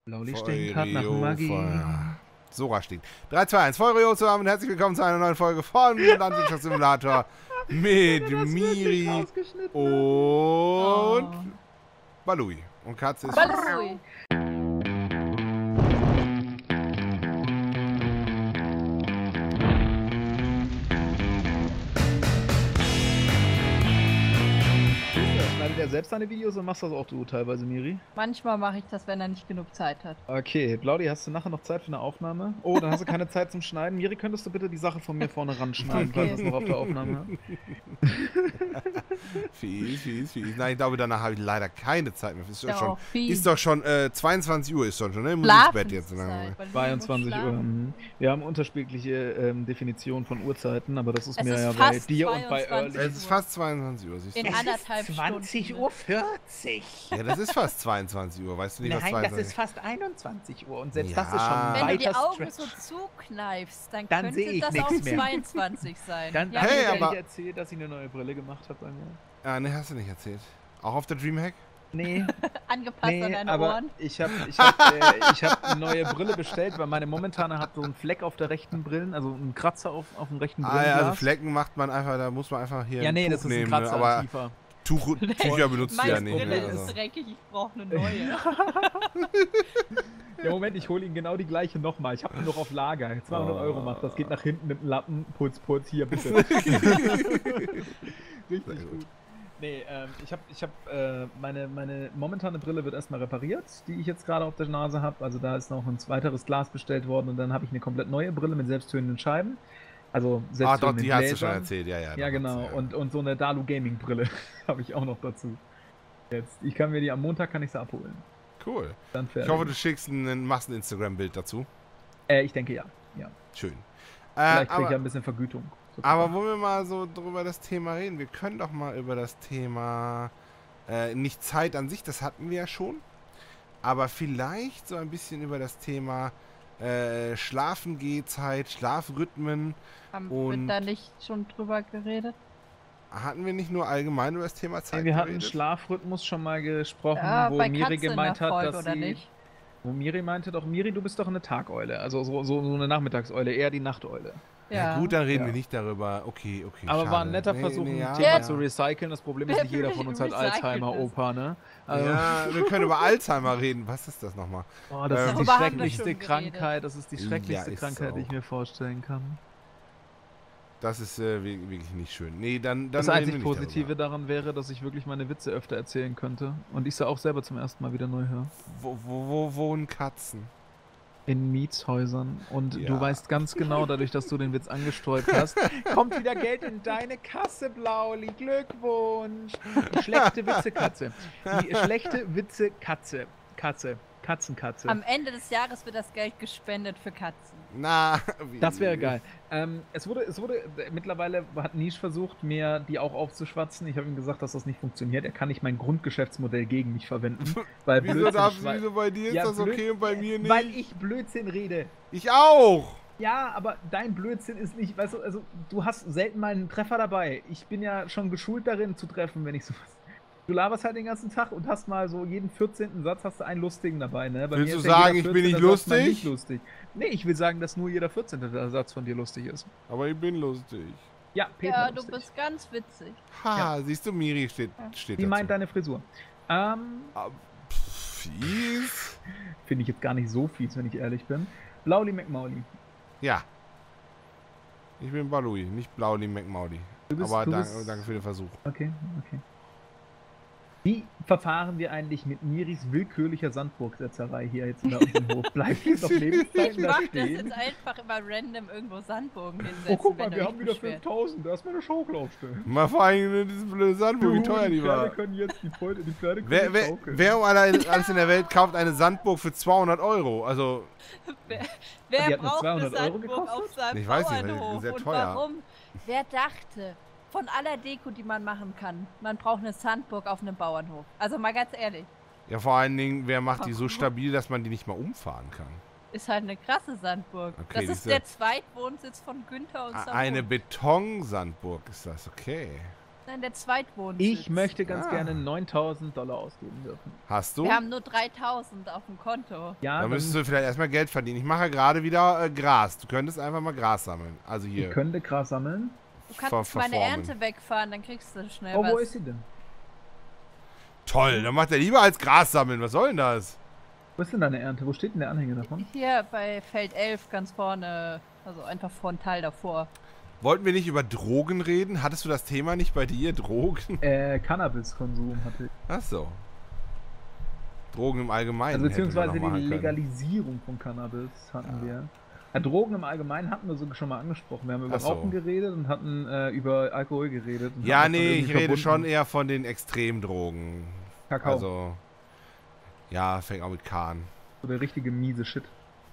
Lauli stinkt gerade nach Magie. Sora stinkt. 3, 2, 1. Feurio zusammen und herzlich willkommen zu einer neuen Folge von Landwirtschaftssimulator mit Miri und Balui. Und Katze ist... Balui. Schneidet er selbst seine Videos und machst das auch du teilweise, Miri? Manchmal mache ich das, wenn er nicht genug Zeit hat. Okay, Blaudi, hast du nachher noch Zeit für eine Aufnahme? Oh, dann hast du keine Zeit zum Schneiden. Miri, könntest du bitte die Sache von mir vorne ranschneiden, falls du es noch auf der Aufnahme hast? Fies. Nein, ich glaube, danach habe ich leider keine Zeit mehr. Ist doch schon 22 Uhr ist schon, ne? Muss ins Bett jetzt. 22 Uhr. Wir haben unterschiedliche Definitionen von Uhrzeiten, aber das ist es mir ist ja bei dir und bei Early. Es ist fast 22 Uhr. In anderthalb Stunden. 20:40 Uhr. Ja, das ist fast 22 Uhr. Weißt du nicht, was 22 Nein, das ist fast 21 Uhr. Und selbst Ja. das ist schon Wenn du die weiter Augen Stretch. so zukneifst, dann Dann könnte sehe ich das nichts auch mehr. 22 sein. Dann ja, hey, hat aber- ich erzählt, dass sie eine neue Brille gemacht hat bei mir. Ah, ne, hast du nicht erzählt. Auch auf der Dreamhack? Nee, angepasst an deine aber Ohren. ich hab eine neue Brille bestellt, weil meine momentane hat so einen Fleck auf der rechten Brillen, also einen Kratzer auf dem rechten Ah Brillenglas. ja, also Flecken macht man einfach, da muss man einfach hier Ja, nee, ein das Tuch ist ein nehmen, Kratzer, aber tiefer. Tücher benutzt du ja Meine nicht. Brille Ne? ist Also. dreckig, ich brauche eine neue. Ja, Moment, ich hole ihn genau die gleiche nochmal. Ich habe ihn noch auf Lager. 200 Euro macht das. Geht nach hinten mit dem Lappen. Putz, hier, bitte. Richtig gut. Nee, meine momentane Brille wird erstmal repariert, die ich jetzt gerade auf der Nase habe. Also da ist noch ein weiteres Glas bestellt worden und dann habe ich eine komplett neue Brille mit selbsttönenden Scheiben. Also Ah, selbsttönenden doch, die hast du Gläsern. schon erzählt, ja. Ja, genau. Und so eine Dalu Gaming Brille habe ich auch noch dazu. Jetzt, ich kann mir die am Montag sie abholen. Cool. Dann fertig. Ich hoffe, du machst ein Instagram-Bild dazu. Ich denke ja. Schön. Vielleicht kriege ich ja ein bisschen Vergütung. Aber wollen wir mal so drüber das Thema reden? Wir können doch mal über das Thema, nicht Zeit an sich, das hatten wir ja schon, aber vielleicht so ein bisschen über das Thema Schlafengehzeit, Schlafrhythmen. Haben Und- wir da nicht schon drüber geredet? Hatten wir nicht nur allgemein über das Thema Zeit Wir hatten geredet? Schlafrhythmus schon mal gesprochen, Ja, wo bei Miri Katze in gemeint der hat, Folge, dass oder sie... nicht? Wo Miri meinte doch, Miri, du bist doch eine Tageule, also so eine Nachmittagseule, eher die Nachteule. Ja gut, dann reden Ja. wir nicht darüber. Okay, Aber schade. war ein netter Versuch, ja, ein Thema ja. zu recyceln. Das Problem ist, Wer nicht jeder will von uns hat recycelt Alzheimer-Opa, ne? Also, Ja, wir können über Alzheimer reden. Was ist das nochmal? oh, das ist die Darüber haben wir schrecklichste schon geredet. Krankheit. Das ist die schrecklichste ist Krankheit, die ich auch. mir vorstellen kann. Das ist wirklich nicht schön. Nee, dann Das reden einzig wir nicht Positive daran wäre, dass ich wirklich meine Witze öfter erzählen könnte. Und ich sie auch selber zum ersten Mal wieder neu höre. Wo wohnen Katzen? In Mietshäusern. Und Ja. du weißt ganz genau, dadurch, dass du den Witz angestreut hast, kommt wieder Geld in deine Kasse, Blauli. Glückwunsch. Die schlechte Witze-Katze. Die schlechte Witze-Katze. Katzenkatze. Am Ende des Jahres wird das Geld gespendet für Katzen. Na, Das wäre geil. Es wurde, mittlerweile hat Nisch versucht, mir die auch aufzuschwatzen. Ich habe ihm gesagt, dass das nicht funktioniert. Er kann nicht mein Grundgeschäftsmodell gegen mich verwenden. Weil Wieso Blödsinn, wieso bei dir ist Ja, das okay und bei mir nicht? weil ich Blödsinn rede. Ich auch! Ja, aber dein Blödsinn ist nicht, weißt du, also du hast selten mal einen Treffer dabei. Ich bin ja schon geschult darin zu treffen, wenn ich sowas... Du laberst halt den ganzen Tag und hast mal so jeden 14. Satz hast du einen lustigen dabei, ne? Bei Willst mir du ist ja sagen, jeder ich bin nicht 14. Satz mal lustig? nicht lustig? Nee, ich will sagen, dass nur jeder 14. Satz von dir lustig ist. Aber ich bin lustig. Ja, Peter Ja, du lustig. bist ganz witzig. Ha, siehst du, Miri steht Wie dazu. meint deine Frisur? Fies? Finde ich jetzt gar nicht so fies, wenn ich ehrlich bin. Blauli McMauli. Ja. Ich bin Balui, nicht Blauli McMaudi. Aber danke für den Versuch. Okay. Wie verfahren wir eigentlich mit Miris willkürlicher Sandburgsetzerei hier jetzt bei uns im Hof? Bleibt jetzt auf Lebenszeiten Ich da mach das stehen? jetzt einfach immer random irgendwo Sandbogen hinsetzen. Oh, guck mal, wenn du wir dich haben wieder beschwerst. 5000. Da ist meine Schaukel aufstellen. Mal vor allem diese blöde Sandburg, wie teuer die Pferde war. können jetzt, die Pferde können Wer, jetzt wer, schaukeln. wer um alles in der Welt kauft eine Sandburg für 200 Euro? Also, Wer Die hat nur braucht eine 200 Euro Sandburg gekostet? auf seinem Ich weiß nicht, Bauernhof? sehr Und teuer. warum? Wer dachte, von aller Deko, die man machen kann, man braucht eine Sandburg auf einem Bauernhof? Also mal ganz ehrlich, ja, vor allen Dingen, wer macht die so Warum? stabil, dass man die nicht mal umfahren kann? ist halt eine krasse Sandburg. Okay, das ist diese- der Zweitwohnsitz von Günther und Samuel. Eine Betonsandburg ist das, okay. Nein, der Zweitwohnsitz. Ich möchte ganz Ah. gerne $9.000 ausgeben dürfen. Hast du? Wir haben nur 3.000 auf dem Konto. Ja, Da dann, müsstest du vielleicht erstmal Geld verdienen. Ich mache wieder Gras. Du könntest einfach mal Gras sammeln. Also ich hier. könnte Gras sammeln. Du kannst meine verformen. Ernte wegfahren, dann kriegst du schnell Oh, was. wo ist sie denn? Toll, dann macht er lieber als Gras sammeln. Was soll denn das? Wo ist denn deine Ernte? Wo steht denn der Anhänger davon? Hier bei Feld 11 ganz vorne, also einfach Frontal davor. Wollten wir nicht über Drogen reden? Hattest du das Thema nicht bei dir? Drogen? Cannabiskonsum hatte ich. Ach so. Drogen im Allgemeinen. Also hätte man beziehungsweise noch die machen können. Legalisierung von Cannabis hatten wir. Ja, Drogen im Allgemeinen hatten wir sogar schon mal angesprochen. Wir haben über Ach so. Rauchen geredet und hatten über Alkohol geredet. Und Ja, haben das dann nee, irgendwie ich rede verbunden. schon eher von den Extremdrogen. Kakao. Also, ja, fängt auch mit K an. So der richtige miese Shit.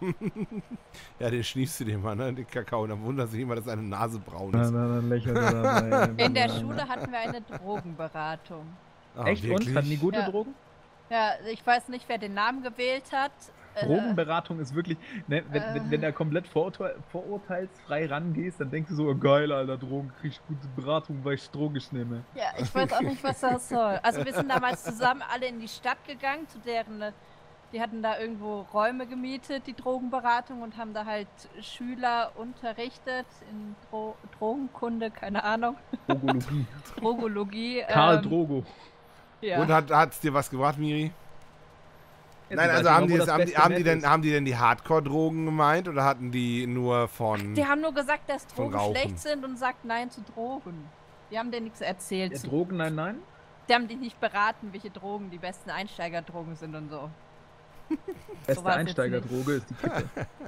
Ja, den schniefst du dir mal, ne? Den Kakao. Dann wundert sich immer, dass deine Nase braun Na, ist. na, dann lächelt er dabei. In der Schule hatten wir eine Drogenberatung. Ah, Echt? wirklich? Und? Hatten die gute Ja. Drogen? Ja, ich weiß nicht, wer den Namen gewählt hat. Drogenberatung ist wirklich, ne, wenn da komplett vorurteilsfrei rangehst, dann denkst du so, oh, geil, Alter, Drogen, krieg ich gute Beratung, weil ich Drogen nehme. Ja, ich weiß auch nicht, was das soll. Also wir sind damals zusammen alle in die Stadt gegangen, zu deren, die hatten da irgendwo Räume gemietet, die Drogenberatung, und haben da halt Schüler unterrichtet in Drogenkunde, keine Ahnung, Drogologie. Drogologie. Karl Drogo. Ja. Und hat's dir was gebracht, Miri? Ja, Nein, die also weiß haben immer, die, wo das, das beste haben die Meth ist. haben die denn die Hardcore-Drogen gemeint oder hatten die nur von... Die haben nur gesagt, dass Von Drogen Rauchen. schlecht sind und sagt Nein zu Drogen. Die haben dir nichts erzählt. Ja, Drogen, nein. Die haben dich nicht beraten, welche Drogen die besten Einsteigerdrogen sind und so. Beste war's jetzt Einsteigerdroge ist die Kippe.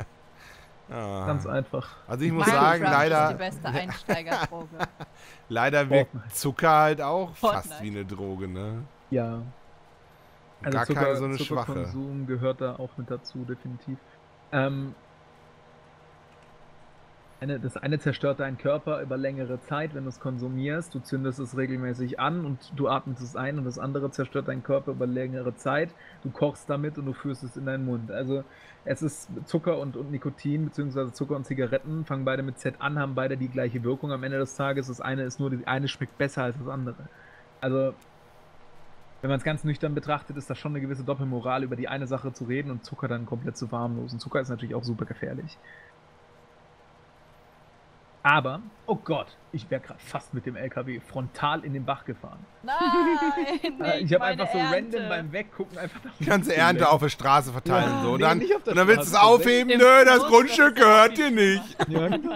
Ah. Ganz einfach. Also ich muss Minecraft sagen, ist die leider, beste Einsteigerdroge. leider wirkt Fortnite. Zucker halt auch fast Fortnite. wie eine Droge, ne? Ja. Also Gar keine so eine schwache. Zuckerkonsum gehört da auch mit dazu, definitiv. Das eine zerstört deinen Körper über längere Zeit, wenn du es konsumierst. Du zündest es regelmäßig an und du atmest es ein, und das andere zerstört deinen Körper über längere Zeit. Du kochst damit und du führst es in deinen Mund. Also es ist Zucker und Nikotin, beziehungsweise Zucker und Zigaretten, fangen beide mit Z an, haben beide die gleiche Wirkung am Ende des Tages. Das eine ist nur, die eine schmeckt besser als das andere. Also wenn man es ganz nüchtern betrachtet, ist das schon eine gewisse Doppelmoral, über die eine Sache zu reden und Zucker dann komplett zu verharmlosen. Zucker ist natürlich auch super gefährlich. Aber, oh Gott, ich wäre gerade fast mit dem LKW frontal in den Bach gefahren. Nein, Ich habe meine einfach so Ernte. random beim Weggucken einfach Die ganze Ernte auf der Straße verteilen. Ja, so. Und nee, dann, nicht auf der und dann willst du es Straße, aufheben. im Nö, das Fluss, Grundstück das ist gehört auch dir nicht. Ja, genau.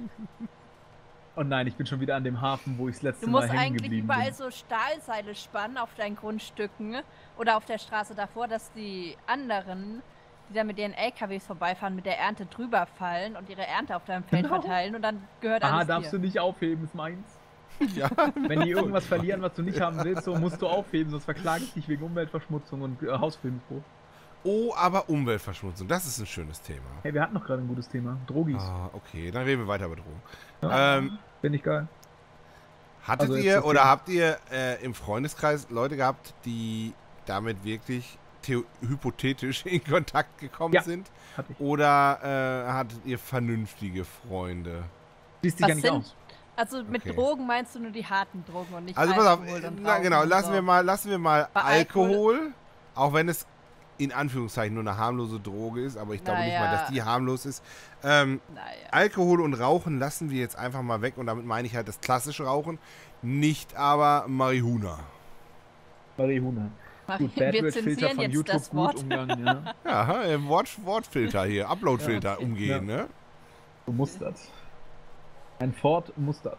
Oh nein, ich bin schon wieder an dem Hafen, wo ich das letzte Du Mal musst hängen eigentlich geblieben überall bin. so Stahlseile spannen auf deinen Grundstücken oder auf der Straße davor, dass die anderen, die da mit ihren LKWs vorbeifahren, mit der Ernte drüber fallen und ihre Ernte auf deinem Feld Genau. verteilen, und dann gehört Aha, alles darfst dir. du nicht aufheben, ist meins. Ja. Wenn die irgendwas verlieren, was du nicht haben willst, so musst du aufheben, sonst verklage ich dich wegen Umweltverschmutzung und Hausfriedensbruch. Oh, aber Umweltverschmutzung, das ist ein schönes Thema. Hey, wir hatten noch gerade ein gutes Thema. Drogis. Ah, okay, dann reden wir weiter über Drogen. Ja. Ähm, Finde ich geil. hattet Also jetzt ihr so oder viel- habt ihr im Freundeskreis Leute gehabt, die damit wirklich hypothetisch in Kontakt gekommen Ja. sind? Hatte ich. Oder hattet ihr vernünftige Freunde? Schließt sich Was ja nicht sind- aus. Also mit Okay. Drogen meinst du nur die harten Drogen und nicht Also pass auf, Alkohol und na, Rauchen genau, und lassen so. wir mal Bei Alkohol, auch wenn es in Anführungszeichen nur eine harmlose Droge ist, aber ich glaube nicht mal, Naja. dass die harmlos ist. Naja. Alkohol und Rauchen lassen wir jetzt einfach mal weg, und damit meine ich halt das klassische Rauchen, nicht aber Marihuana. Marihuana. Gut, Wir Badwitch-Filter zensieren von jetzt YouTube das Wort. gut umgangen, ja. Ja, Wortfilter hier, Uploadfilter Ja, okay. umgehen, ne? So mustert. Ein Ford mustert.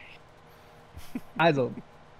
Also,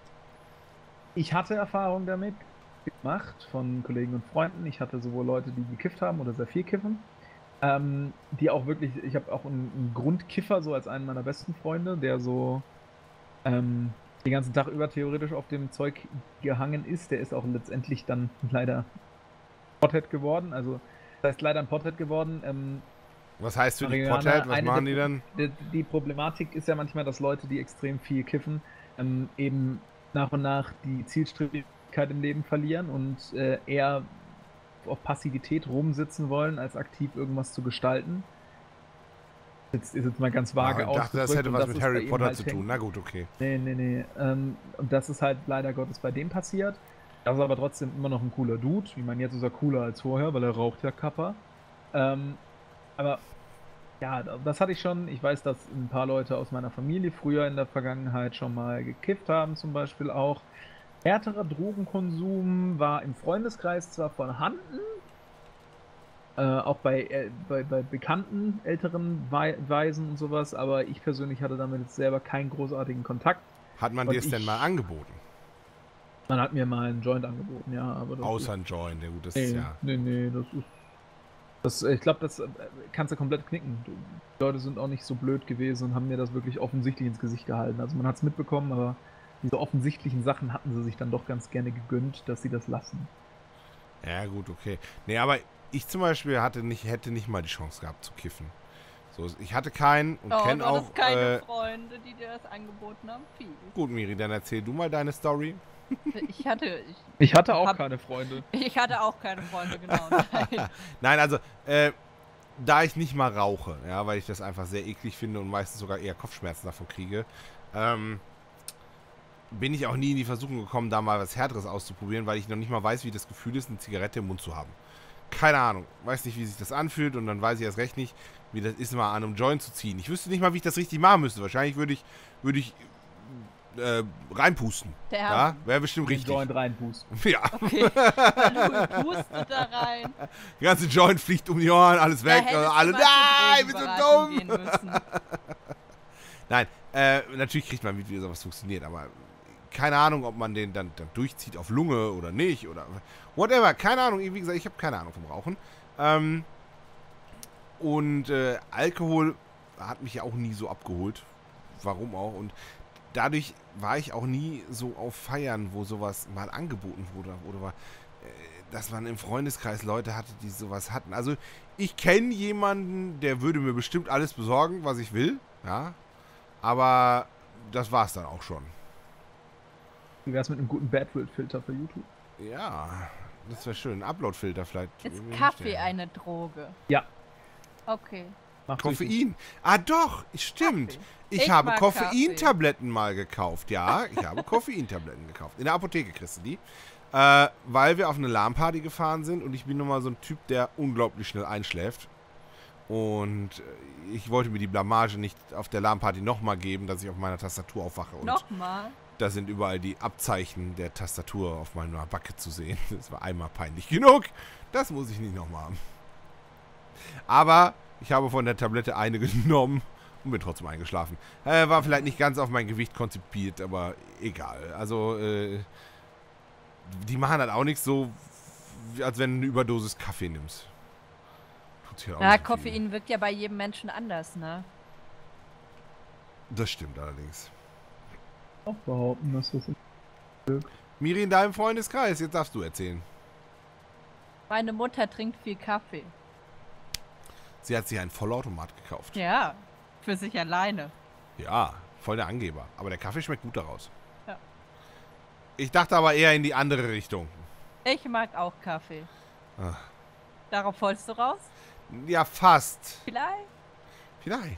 ich hatte Erfahrung damit gemacht von Kollegen und Freunden. Ich hatte sowohl Leute, die gekifft haben oder sehr viel kiffen, die auch wirklich, ich habe auch einen Grundkiffer, so als einen meiner besten Freunde, der so den ganzen Tag über theoretisch auf dem Zeug gehangen ist. Der ist auch letztendlich dann leider Pothead geworden. Also, das heißt leider ein Pothead geworden. Was heißt für dich Marihuana, Pothead? Was eine machen der- die dann? Die Problematik ist ja manchmal, dass Leute, die extrem viel kiffen, eben nach und nach die Zielstrebigkeit im Leben verlieren und eher auf Passivität rumsitzen wollen, als aktiv irgendwas zu gestalten. Ist jetzt mal ganz vage Ich dachte, das ausgedrückt hätte und was das mit ist bei Harry ihm Potter halt zu tun. hängen. Na gut, okay. Nee. Und das ist halt leider Gottes bei dem passiert. Das ist aber trotzdem immer noch ein cooler Dude. Ich meine, jetzt ist er cooler als vorher, weil er raucht ja Kappa. Aber ja, das hatte ich schon. Ich weiß, dass ein paar Leute aus meiner Familie früher in der Vergangenheit schon mal gekifft haben, zum Beispiel auch. Härterer Drogenkonsum war im Freundeskreis zwar vorhanden, auch bei bekannten älteren Weisen und sowas, aber ich persönlich hatte damit jetzt selber keinen großartigen Kontakt. Hat man dir es denn mal angeboten? Man hat mir mal einen Joint angeboten, ja, aber das Außer ein Joint, ja gut, das nee, ist ja... Nee, ich glaube, das kannst du komplett knicken. Die Leute sind auch nicht so blöd gewesen und haben mir das wirklich offensichtlich ins Gesicht gehalten. Also man hat es mitbekommen, aber diese offensichtlichen Sachen hatten sie sich dann doch ganz gerne gegönnt, dass sie das lassen. Ja gut, okay. Nee, aber ich zum Beispiel hätte nicht mal die Chance gehabt zu kiffen. So, ich hatte keinen und kenne auch... keine Freunde, die dir das angeboten haben. Viel. Gut, Miri, dann erzähl du mal deine Story. Ich hatte auch keine Freunde. Ich hatte auch keine Freunde, genau. Nein. Nein, also, da ich nicht mal rauche, ja, weil ich das einfach sehr eklig finde und meistens sogar eher Kopfschmerzen davon kriege, bin ich auch nie in die Versuchung gekommen, da mal was Härteres auszuprobieren, weil ich noch nicht mal weiß, wie das Gefühl ist, eine Zigarette im Mund zu haben. Keine Ahnung. Weiß nicht, wie sich das anfühlt und dann weiß ich erst recht nicht, wie das ist, mal an einem Joint zu ziehen. Ich wüsste nicht mal, wie ich das richtig machen müsste. Wahrscheinlich würde ich reinpusten. Ja, wäre bestimmt richtig. Den Joint reinpusten. Ja. Okay. Weil du pustet da rein. Der ganze Joint fliegt um die Ohren, alles weg. Alle, nein, ich bin so dumm. Nein, natürlich kriegt man mit, wie sowas funktioniert, aber keine Ahnung, ob man den dann durchzieht auf Lunge oder nicht oder whatever. Keine Ahnung, wie gesagt, ich habe keine Ahnung vom Rauchen. Alkohol hat mich ja auch nie so abgeholt. Warum auch? Und dadurch war ich auch nie so auf Feiern, wo sowas mal angeboten wurde oder dass man im Freundeskreis Leute hatte, die sowas hatten. Also ich kenne jemanden, der würde mir bestimmt alles besorgen, was ich will, ja, aber das war's dann auch schon. Wie wär's mit einem guten Badwill-Filter für YouTube? Ja, das wäre schön. Ein Upload-Filter vielleicht. Ist Kaffee eine Droge? Ja. Okay. Koffein. Ah doch, stimmt. Kaffee. Ich habe Koffeintabletten mal gekauft. Ja, ich habe Koffeintabletten gekauft. In der Apotheke kriegst du die. Weil wir auf eine LAN-Party gefahren sind und ich bin nun mal so ein Typ, der unglaublich schnell einschläft. Und ich wollte mir die Blamage nicht auf der LAN-Party nochmal geben, dass ich auf meiner Tastatur aufwache. Und nochmal? da sind überall die Abzeichen der Tastatur auf meiner Backe zu sehen. Das war einmal peinlich genug. Das muss ich nicht nochmal haben. Aber ich habe von der Tablette eine genommen und bin trotzdem eingeschlafen. War vielleicht nicht ganz auf mein Gewicht konzipiert, aber egal. Also, die machen halt auch nichts so, als wenn du eine Überdosis Kaffee nimmst. Ja, Koffein wirkt ja bei jedem Menschen anders, ne? Das stimmt allerdings. Auch behaupten, dass das ist. Miri, in deinem Freundeskreis, jetzt darfst du erzählen. Meine Mutter trinkt viel Kaffee. Sie hat sich einen Vollautomat gekauft. Ja, für sich alleine. Ja, voll der Angeber. Aber der Kaffee schmeckt gut daraus. Ja. Ich dachte aber eher in die andere Richtung. Ich mag auch Kaffee. Ach. Darauf wolltest du raus? Ja, fast. Vielleicht.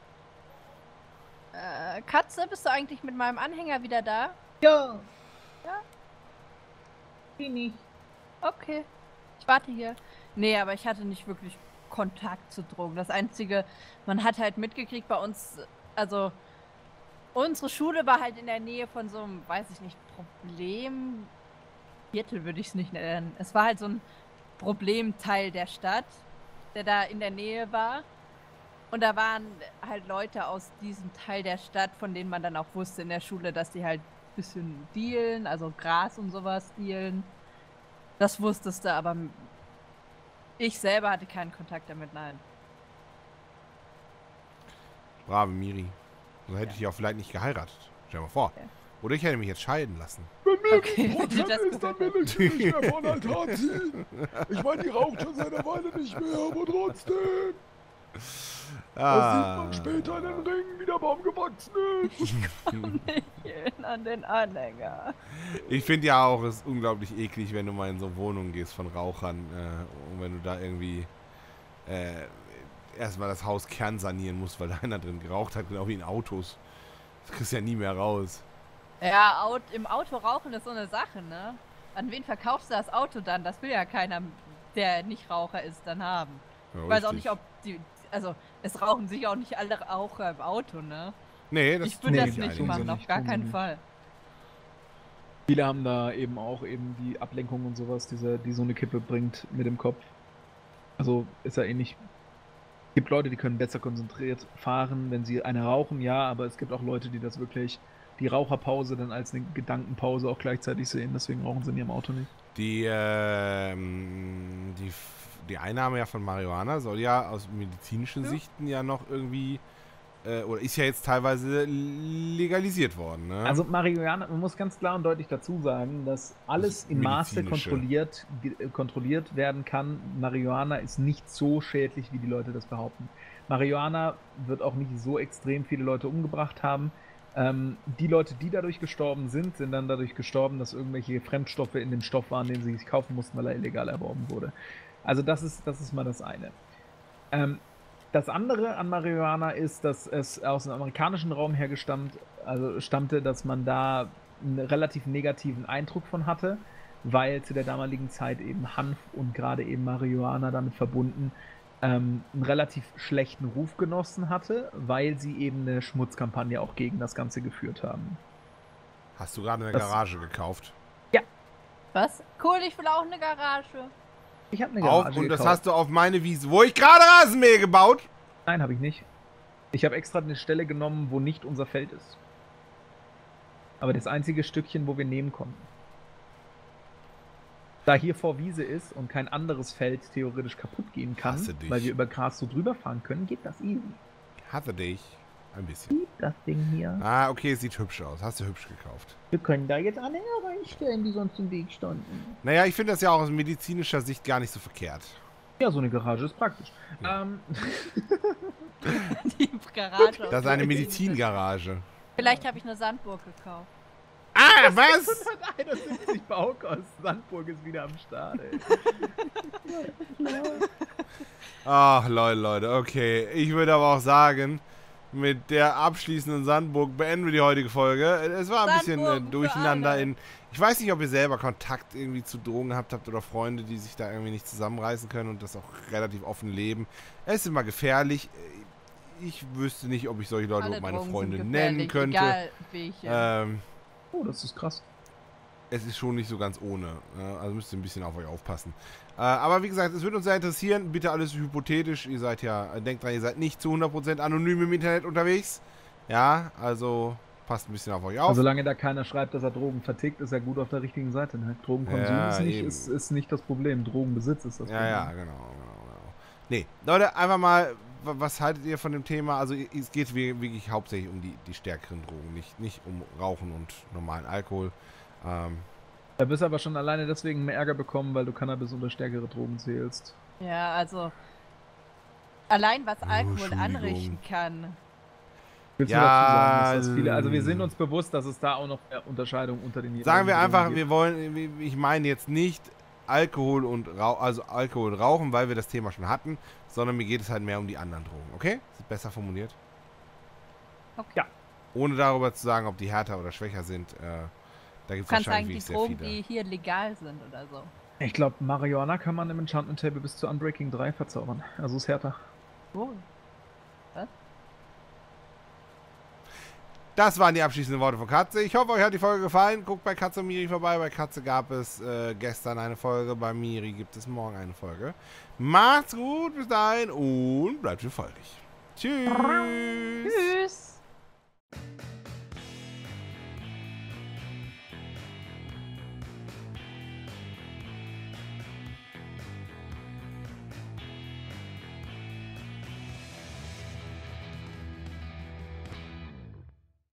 Katze, bist du eigentlich mit meinem Anhänger wieder da? Ja. Ja? Bin ich. Okay. Ich warte hier. Nee, aber ich hatte nicht wirklich Kontakt zu Drogen. Das Einzige, man hat halt mitgekriegt bei uns, also unsere Schule war halt in der Nähe von so einem, weiß ich nicht, Problemviertel würde ich es nicht nennen. Es war halt so ein Problemteil der Stadt, der da in der Nähe war. Und da waren halt Leute aus diesem Teil der Stadt, von denen man dann auch wusste in der Schule, dass die halt ein bisschen dealen, also Gras und sowas dealen. Das wusstest du, aber ich selber hatte keinen Kontakt damit, nein. Brave Miri. So hätte ich dich auch vielleicht nicht geheiratet. Stell dir mal vor. Okay. Oder ich hätte mich jetzt scheiden lassen. Okay, wenn du das ist, dann will ich nicht mehr von Altar ziehen. Ich meine, die raucht schon seit einer Weile nicht mehr, aber trotzdem. Das sieht man später in den Ringen, wie der Baum gewachsen ist. An den Anhänger. Ich finde ja auch, es ist unglaublich eklig, wenn du mal in so Wohnungen gehst von Rauchern und wenn du da irgendwie erstmal das Haus kernsanieren musst, weil da einer drin geraucht hat, genau wie in Autos. Das kriegst du ja nie mehr raus. Ja, im Auto rauchen ist so eine Sache, ne? An wen verkaufst du das Auto dann? Das will ja keiner, der nicht Raucher ist, dann haben. Ja, Ich weiß auch richtig. nicht, ob die, also es rauchen sicher auch nicht alle Raucher im Auto, ne? Nee, das Ich würde das nee, nicht tun sie machen, auf nicht, gar tun sie keinen nicht. Fall. Viele haben da eben auch die Ablenkung und sowas, die so eine Kippe bringt mit dem Kopf. Also ist ja ähnlich. Es gibt Leute, die können besser konzentriert fahren, wenn sie eine rauchen, ja, aber es gibt auch Leute, die das wirklich, die Raucherpause dann als eine Gedankenpause auch gleichzeitig sehen, deswegen rauchen sie in ihrem Auto nicht. Die Einnahme ja von Marihuana soll ja aus medizinischen Sichten ja noch irgendwie, oder ist ja jetzt teilweise legalisiert worden, ne? Also Marihuana, man muss ganz klar und deutlich dazu sagen, dass alles Das in Maße Medizinische. kontrolliert werden kann. Marihuana ist nicht so schädlich, wie die Leute das behaupten. Marihuana wird auch nicht so extrem viele Leute umgebracht haben. Die Leute, die dadurch gestorben sind, sind dann dadurch gestorben, dass irgendwelche Fremdstoffe in dem Stoff waren, den sie sich kaufen mussten, weil er illegal erworben wurde. Also das ist mal das eine. Das andere an Marihuana ist, dass es aus dem amerikanischen Raum her stammte, dass man da einen relativ negativen Eindruck von hatte, weil zu der damaligen Zeit eben Hanf und gerade eben Marihuana damit verbunden einen relativ schlechten Ruf genossen hatte, weil sie eben eine Schmutzkampagne auch gegen das Ganze geführt haben. Hast du gerade eine Das- Garage gekauft? Was? Cool, ich will auch eine Garage. Ich habe eine Garage Und das gekauft. hast du auf meine Wiese, wo ich gerade Rasenmäher gebaut? Nein, habe ich nicht. Ich habe extra eine Stelle genommen, wo nicht unser Feld ist. Aber das einzige Stückchen, wo wir nehmen konnten. Da hier vor Wiese ist und kein anderes Feld theoretisch kaputt gehen kann, Hasse dich. weil wir über Gras so drüber fahren können, geht das easy. Hatte dich. Ein bisschen. Sieht das Ding hier. Ah, okay, es sieht hübsch aus. Hast du hübsch gekauft. Wir können da jetzt Anhänger reinstellen, die sonst im Weg standen. Naja, ich finde das ja auch aus medizinischer Sicht gar nicht so verkehrt. Ja, so eine Garage ist praktisch. Ja. Die Garage. Das ist eine Medizingarage. Vielleicht habe ich eine Sandburg gekauft. Ah, was? 171 Baukosten. Sandburg ist wieder am Start, ey. Ach, Leute, okay. Ich würde aber auch sagen, mit der abschließenden Sandburg beenden wir die heutige Folge. Es war ein bisschen Sandburgen für durcheinander alle. in... Ich weiß nicht, ob ihr selber Kontakt irgendwie zu Drogen gehabt habt oder Freunde, die sich da irgendwie nicht zusammenreißen können und das auch relativ offen leben. Es ist immer gefährlich. Ich wüsste nicht, ob ich solche Leute Alle überhaupt meine Drogen Freunde sind nennen gefährlich, könnte. Egal welche. Oh, das ist krass. Es ist schon nicht so ganz ohne. Also müsst ihr ein bisschen auf euch aufpassen. Aber wie gesagt, es würde uns sehr interessieren. Bitte alles hypothetisch. Ihr seid ja, denkt dran, ihr seid nicht zu 100% anonym im Internet unterwegs. Ja, also passt ein bisschen auf euch auf. Also solange da keiner schreibt, dass er Drogen vertickt, ist er gut auf der richtigen Seite. Ne? Drogenkonsum Ja, ist nicht das Problem. Drogenbesitz ist das Problem. Ja, genau. Nee, Leute, einfach mal, was haltet ihr von dem Thema? Also es geht wirklich hauptsächlich um die stärkeren Drogen, nicht um Rauchen und normalen Alkohol. Da wirst du aber schon alleine deswegen mehr Ärger bekommen, weil du Cannabis unter stärkere Drogen zählst. Ja, also allein was Alkohol Entschuldigung. anrichten kann. Willst Ja, du dazu sagen, dass das viele, also wir sind uns bewusst, dass es da auch noch eine Unterscheidung unter den Sagen wir jeweiligen einfach, Drogen wir wollen, ich meine jetzt nicht Alkohol und Rauchen, weil wir das Thema schon hatten, sondern mir geht es halt mehr um die anderen Drogen, okay? Ist besser formuliert? Okay. Ja. Ohne darüber zu sagen, ob die härter oder schwächer sind, da gibt Du es kannst sagen, wahrscheinlich die wirklich Drogen, sehr viele. die hier legal sind oder so. Ich glaube, Marihuana kann man im Enchantment Table bis zu Unbreaking 3 verzaubern. Also ist härter. Oh. Das waren die abschließenden Worte von Katze. Ich hoffe, euch hat die Folge gefallen. Guckt bei Katze und Miri vorbei. Bei Katze gab es gestern eine Folge. Bei Miri gibt es morgen eine Folge. Macht's gut, bis dahin und bleibt schön fröhlich. Tschüss. Tschüss.